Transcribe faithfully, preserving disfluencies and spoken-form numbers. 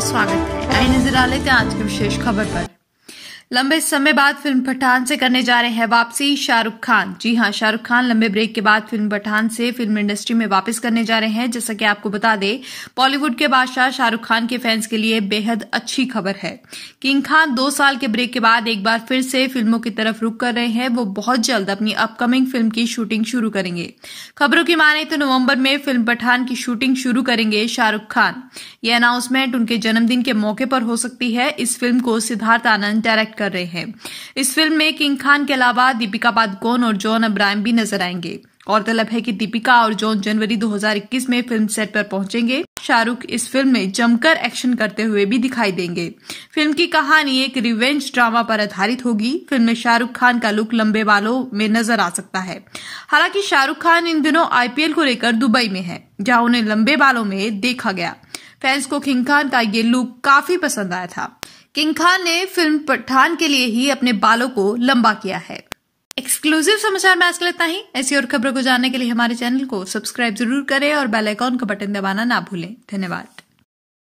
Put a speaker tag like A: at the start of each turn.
A: स्वागत है। आइए नजर डाल लेते हैं आज की विशेष खबर पर। लंबे समय बाद फिल्म पठान से करने जा रहे हैं वापसी शाहरुख खान। जी हां, शाहरुख खान लंबे ब्रेक के बाद फिल्म पठान से फिल्म इंडस्ट्री में वापस करने जा रहे हैं। जैसा कि आपको बता दें, बॉलीवुड के बादशाह शाहरुख खान के फैंस के लिए बेहद अच्छी खबर है। किंग खान दो साल के ब्रेक के बाद एक बार फिर से फिल्मों की तरफ रुख कर रहे हैं। वो बहुत जल्द अपनी अपकमिंग फिल्म की शूटिंग शुरू करेंगे। खबरों की माने तो नवंबर में फिल्म पठान की शूटिंग शुरू करेंगे शाहरुख खान। यह अनाउंसमेंट उनके जन्मदिन के मौके पर हो सकती है। इस फिल्म को सिद्धार्थ आनंद डायरेक्ट कर रहे हैं। इस फिल्म में किंग खान के अलावा दीपिका पादुकोण और जॉन अब्राहम भी नजर आएंगे। गौरतलब है कि दीपिका और जॉन जनवरी दो हज़ार इक्कीस में फिल्म सेट पर पहुंचेंगे। शाहरुख इस फिल्म में जमकर एक्शन करते हुए भी दिखाई देंगे। फिल्म की कहानी एक रिवेंज ड्रामा पर आधारित होगी। फिल्म में शाहरुख खान का लुक लंबे बालों में नजर आ सकता है। हालांकि शाहरुख खान इन दिनों आईपीएल को लेकर दुबई में है, जहां उन्हें लंबे बालों में देखा गया। फैंस को किंग खान का ये लुक काफी पसंद आया था। किंग खान ने फिल्म पठान के लिए ही अपने बालों को लंबा किया है। एक्सक्लूसिव समाचार में आज के लिए इतना ही। ऐसी और खबरों को जानने के लिए हमारे चैनल को सब्सक्राइब जरूर करें और बेल आइकॉन का बटन दबाना ना भूलें। धन्यवाद।